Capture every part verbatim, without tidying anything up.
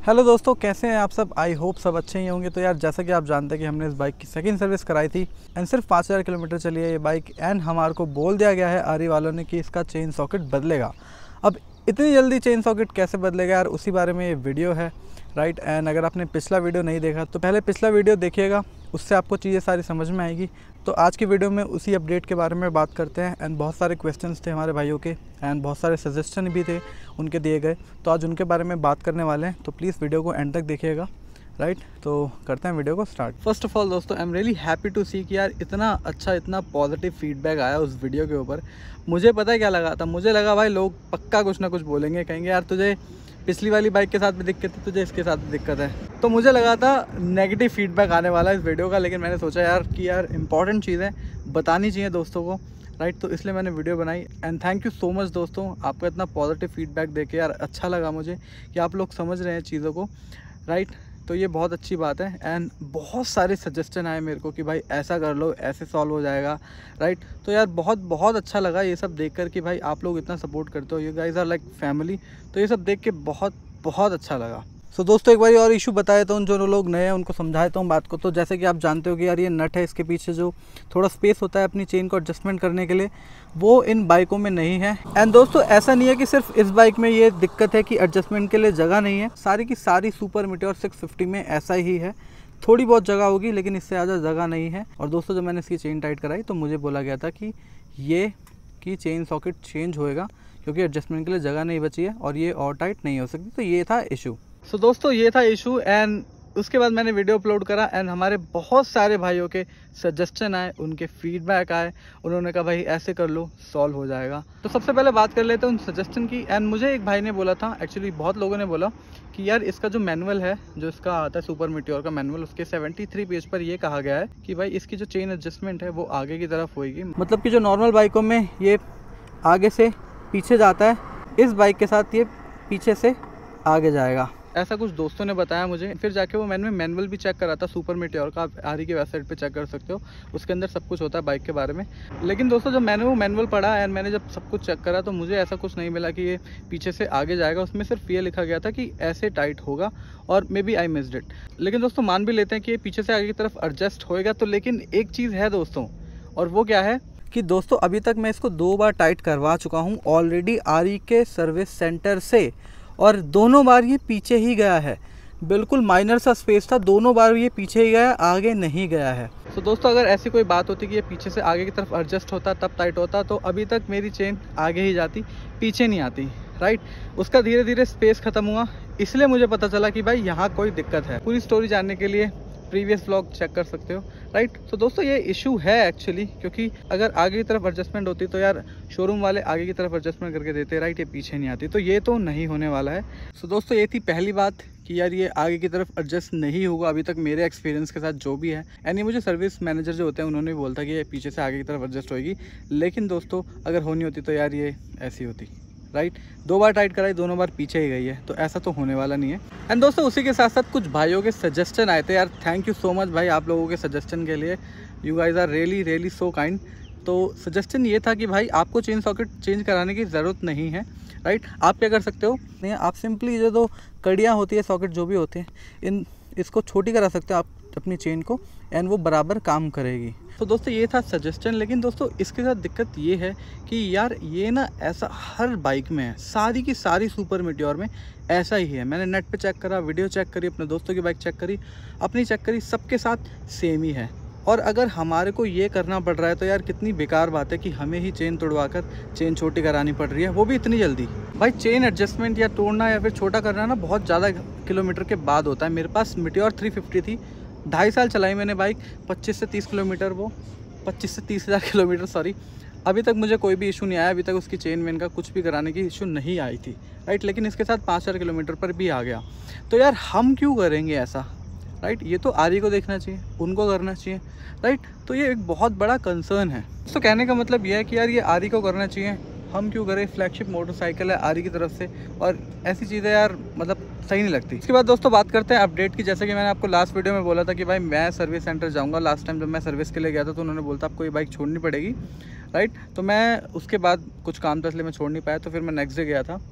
Hello दोस्तों, कैसे हैं आप सब। आई होप सब अच्छे ही होंगे। तो यार जैसा कि आप जानते हैं कि हमने इस बाइक की सेकंड सर्विस कराई थी एंड सिर्फ पाँच हज़ार किलोमीटर चली है ये बाइक एंड हमारे को बोल दिया गया है आरी वालों ने कि इसका चेन सॉकेट बदलेगा। अब इतनी जल्दी चेन सॉकेट कैसे बदलेगा यार, उसी बारे में ये वीडियो है, राइट। एंड अगर आपने पिछला वीडियो नहीं देखा तो पहले पिछला वीडियो देखिएगा, उससे आपको चीज़ें सारी समझ में आएगी। तो आज की वीडियो में उसी अपडेट के बारे में बात करते हैं एंड बहुत सारे क्वेश्चंस थे हमारे भाइयों के एंड बहुत सारे सजेशन भी थे उनके दिए गए, तो आज उनके बारे में बात करने वाले हैं। तो प्लीज़ वीडियो को एंड तक देखिएगा, राइट। तो करते हैं वीडियो को स्टार्ट। फर्स्ट ऑफ ऑल दोस्तों, I am really happy to see कि यार इतना अच्छा इतना पॉजिटिव फीडबैक आया उस वीडियो के ऊपर। मुझे पता है क्या लगा था, मुझे लगा भाई लोग पक्का कुछ ना कुछ बोलेंगे, कहेंगे यार तुझे पिछली वाली बाइक के साथ भी दिक्कत है, तुझे इसके साथ भी दिक्कत है। तो मुझे लगा था नेगेटिव फीडबैक आने वाला है इस वीडियो का, लेकिन मैंने सोचा यार कि यार इंपॉर्टेंट चीज़ें बतानी चाहिए दोस्तों को, राइट। तो इसलिए मैंने वीडियो बनाई and thank you so much दोस्तों, आपका इतना पॉजिटिव फीडबैक देके यार अच्छा लगा मुझे कि आप लोग समझ रहे हैं चीज़ों को, राइट। तो ये बहुत अच्छी बात है एंड बहुत सारे सजेशन आए मेरे को कि भाई ऐसा कर लो, ऐसे सॉल्व हो जाएगा, राइट। तो यार बहुत बहुत अच्छा लगा ये सब देखकर कि भाई आप लोग इतना सपोर्ट करते हो, you guys are like family. तो ये सब देख के बहुत बहुत अच्छा लगा। सो so, दोस्तों एक बार और इशू बताया तो जो लोग नए हैं उनको समझाया तो हूँ बात को। तो जैसे कि आप जानते हो कि यार ये नट है, इसके पीछे जो थोड़ा स्पेस होता है अपनी चेन को एडजस्टमेंट करने के लिए, वो इन बाइकों में नहीं है। एंड दोस्तों ऐसा नहीं है कि सिर्फ इस बाइक में ये दिक्कत है कि एडजस्टमेंट के लिए जगह नहीं है, सारी की सारी सुपर मीटियोर सिक्स फिफ्टी में ऐसा ही है। थोड़ी बहुत जगह होगी लेकिन इससे ज़्यादा जगह नहीं है। और दोस्तों जब मैंने इसकी चेन टाइट कराई तो मुझे बोला गया था कि ये की चेन सॉकेट चेंज होएगा क्योंकि एडजस्टमेंट के लिए जगह नहीं बची है और ये और टाइट नहीं हो सकती। तो ये था इशू। सो so, दोस्तों ये था इशू एंड उसके बाद मैंने वीडियो अपलोड करा एंड हमारे बहुत सारे भाइयों के सजेशन आए, उनके फीडबैक आए, उन्होंने कहा भाई ऐसे कर लो सॉल्व हो जाएगा। तो सबसे पहले बात कर लेते हैं उन सजेशन की। एंड मुझे एक भाई ने बोला था, एक्चुअली बहुत लोगों ने बोला कि यार इसका जो मैनुअल है, जो इसका आता है सुपर मीटियोर का मैनुअल, उसके सेवेंटी थ्री पेज पर ये कहा गया है कि भाई इसकी जो चेन एडजस्टमेंट है वो आगे की तरफ होगी। मतलब कि जो नॉर्मल बाइकों में ये आगे से पीछे जाता है, इस बाइक के साथ ये पीछे से आगे जाएगा, ऐसा कुछ दोस्तों ने बताया मुझे। फिर जाके वो मैंने मैनुअल भी चेक करा था सुपर मीटियोर का, आप आरी की वेबसाइट पे चेक कर सकते हो, उसके अंदर सब कुछ होता है बाइक के बारे में। लेकिन दोस्तों जब मैंने वो मैनुअल पढ़ा एंड मैंने जब सब कुछ चेक करा तो मुझे ऐसा कुछ नहीं मिला कि ये पीछे से आगे जाएगा। उसमें सिर्फ ये लिखा गया था कि ऐसे टाइट होगा और maybe I missed it. लेकिन दोस्तों मान भी लेते हैं कि ये पीछे से आगे की तरफ एडजस्ट होएगा, तो लेकिन एक चीज़ है दोस्तों, और वो क्या है कि दोस्तों अभी तक मैं इसको दो बार टाइट करवा चुका हूँ ऑलरेडी आरी के सर्विस सेंटर से, और दोनों बार ये पीछे ही गया है। बिल्कुल माइनर सा स्पेस था, दोनों बार ये पीछे ही गया, आगे नहीं गया है। तो दोस्तों अगर ऐसी कोई बात होती कि ये पीछे से आगे की तरफ एडजस्ट होता तब टाइट होता, तो अभी तक मेरी चेन आगे ही जाती, पीछे नहीं आती, राइट। उसका धीरे धीरे स्पेस खत्म हुआ, इसलिए मुझे पता चला कि भाई यहाँ कोई दिक्कत है। पूरी स्टोरी जानने के लिए प्रीवियस व्लॉग चेक कर सकते हो, राइट। तो दोस्तों ये इशू है एक्चुअली, क्योंकि अगर आगे की तरफ एडजस्टमेंट होती तो यार शोरूम वाले आगे की तरफ एडजस्टमेंट करके देते, राइट, ये पीछे नहीं आती। तो ये तो नहीं होने वाला है। सो दोस्तों ये थी पहली बात कि यार ये आगे की तरफ एडजस्ट नहीं होगा अभी तक मेरे एक्सपीरियंस के साथ जो भी है। यानी मुझे सर्विस मैनेजर जो होते हैं उन्होंने भी बोलता कि ये पीछे से आगे की तरफ एडजस्ट होगी, लेकिन दोस्तों अगर होनी होती तो यार ये ऐसी होती, राइट। दो बार टाइट कराई, दोनों बार पीछे ही गई है, तो ऐसा तो होने वाला नहीं है। एंड दोस्तों उसी के साथ साथ कुछ भाइयों के सजेशन आए थे यार, थैंक यू सो मच भाई आप लोगों के सजेशन के लिए, you guys are really really so kind. तो सजेशन ये था कि भाई आपको चेन सॉकेट चेंज कराने की ज़रूरत नहीं है, राइट। आप क्या कर सकते हो, नहीं आप सिंपली जो दो कड़ियाँ होती है सॉकेट जो भी होते हैं, इन इसको छोटी करा सकते हो आप अपनी चेन को एंड वो बराबर काम करेगी। तो दोस्तों ये था सजेशन। लेकिन दोस्तों इसके साथ दिक्कत ये है कि यार ये ना ऐसा हर बाइक में है, सारी की सारी सुपर मीटियोर में ऐसा ही है। मैंने नेट पे चेक करा, वीडियो चेक करी, अपने दोस्तों की बाइक चेक करी, अपनी चेक करी, सबके साथ सेम ही है। और अगर हमारे को ये करना पड़ रहा है तो यार कितनी बेकार बात है कि हमें ही चेन तोड़वा कर चेन छोटी करानी पड़ रही है, वो भी इतनी जल्दी। भाई चेन एडजस्टमेंट या तोड़ना या फिर छोटा करना ना बहुत ज़्यादा किलोमीटर के बाद होता है। मेरे पास मीटियोर थ्री फिफ्टी थी, ढाई साल चलाई मैंने बाइक, पच्चीस से तीस किलोमीटर, वो पच्चीस से तीस हज़ार किलोमीटर सॉरी, अभी तक मुझे कोई भी इशू नहीं आया, अभी तक उसकी चेन वेन का कुछ भी कराने की इशू नहीं आई थी, राइट। लेकिन इसके साथ पाँच हज़ार किलोमीटर पर भी आ गया। तो यार हम क्यों करेंगे ऐसा, राइट। ये तो आरी को देखना चाहिए, उनको करना चाहिए, राइट। तो ये एक बहुत बड़ा कंसर्न है। तो कहने का मतलब ये है कि यार ये आरी को करना चाहिए, हम क्यों करें। फ्लैगशिप मोटरसाइकिल है आरी की तरफ से, और ऐसी चीज़ें यार मतलब सही नहीं लगती। इसके बाद दोस्तों बात करते हैं अपडेट की। जैसे कि मैंने आपको लास्ट वीडियो में बोला था कि भाई मैं सर्विस सेंटर जाऊंगा। लास्ट टाइम जब मैं सर्विस के लिए गया था तो उन्होंने बोला था आपको ये बाइक छोड़नी पड़ेगी, राइट। तो मैं उसके बाद कुछ काम था इसलिए मैं छोड़ नहीं पाया, तो फिर मैं नेक्स्ट डे गया था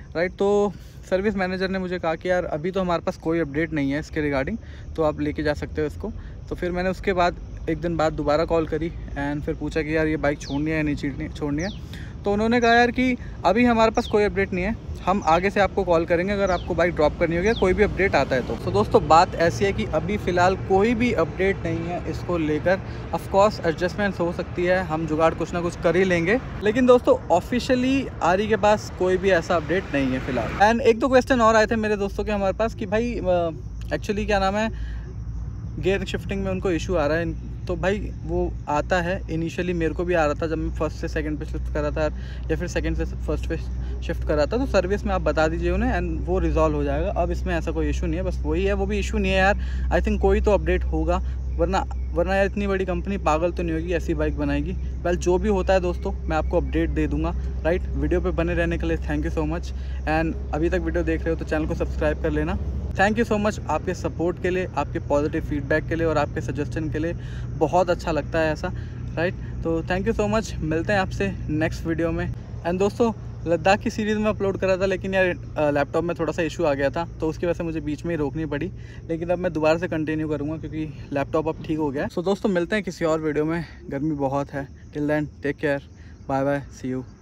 राइट। तो सर्विस मैनेजर ने मुझे कहा कि यार अभी तो हमारे पास कोई अपडेट नहीं है इसके रिगार्डिंग, तो आप लेके जा सकते हो इसको। तो फिर मैंने उसके बाद एक दिन बाद दोबारा कॉल करी एंड फिर पूछा कि यार ये बाइक छोड़नी है या नहीं छोड़नी छोड़नी है। तो उन्होंने कहा यार कि अभी हमारे पास कोई अपडेट नहीं है, हम आगे से आपको कॉल करेंगे अगर आपको बाइक ड्रॉप करनी होगी, कोई भी अपडेट आता है तो। तो दोस्तों बात ऐसी है कि अभी फ़िलहाल कोई भी अपडेट नहीं है इसको लेकर। ऑफ कोर्स एडजस्टमेंट्स हो सकती है, हम जुगाड़ कुछ ना कुछ कर ही लेंगे, लेकिन दोस्तों ऑफिशियली आरी के पास कोई भी ऐसा अपडेट नहीं है फ़िलहाल। एंड एक दो क्वेश्चन और आए थे मेरे दोस्तों के हमारे पास कि भाई एक्चुअली क्या नाम है, गियर शिफ्टिंग में उनको इशू आ रहा है। तो भाई वो आता है, इनिशियली मेरे को भी आ रहा था जब मैं फर्स्ट से सेकंड पे शिफ्ट कर रहा था या फिर सेकंड से फर्स्ट पे शिफ्ट कर रहा था। तो सर्विस में आप बता दीजिए उन्हें एंड वो रिजॉल्व हो जाएगा। अब इसमें ऐसा कोई इशू नहीं है, बस वही है, वो भी इशू नहीं है यार। आई थिंक कोई तो अपडेट होगा, वरना वरना यार इतनी बड़ी कंपनी पागल तो नहीं होगी ऐसी बाइक बनाएगी। वेल जो भी होता है दोस्तों मैं आपको अपडेट दे दूंगा, राइट। वीडियो पे बने रहने के लिए thank you so much. And अभी तक वीडियो देख रहे हो तो चैनल को सब्सक्राइब कर लेना। थैंक यू सो मच आपके सपोर्ट के लिए, आपके पॉजिटिव फीडबैक के लिए और आपके सजेशन के लिए, बहुत अच्छा लगता है ऐसा, राइट। तो थैंक यू सो मच, मिलते हैं आपसे नेक्स्ट वीडियो में। एंड दोस्तों लद्दाख की सीरीज़ में अपलोड करा था, लेकिन यार लैपटॉप में थोड़ा सा इशू आ गया था तो उसकी वजह से मुझे बीच में ही रोकनी पड़ी, लेकिन अब मैं दोबारा से कंटिन्यू करूँगा क्योंकि लैपटॉप अब ठीक हो गया है। सो दोस्तों मिलते हैं किसी और वीडियो में, गर्मी बहुत है। Till then take care, bye bye, see you.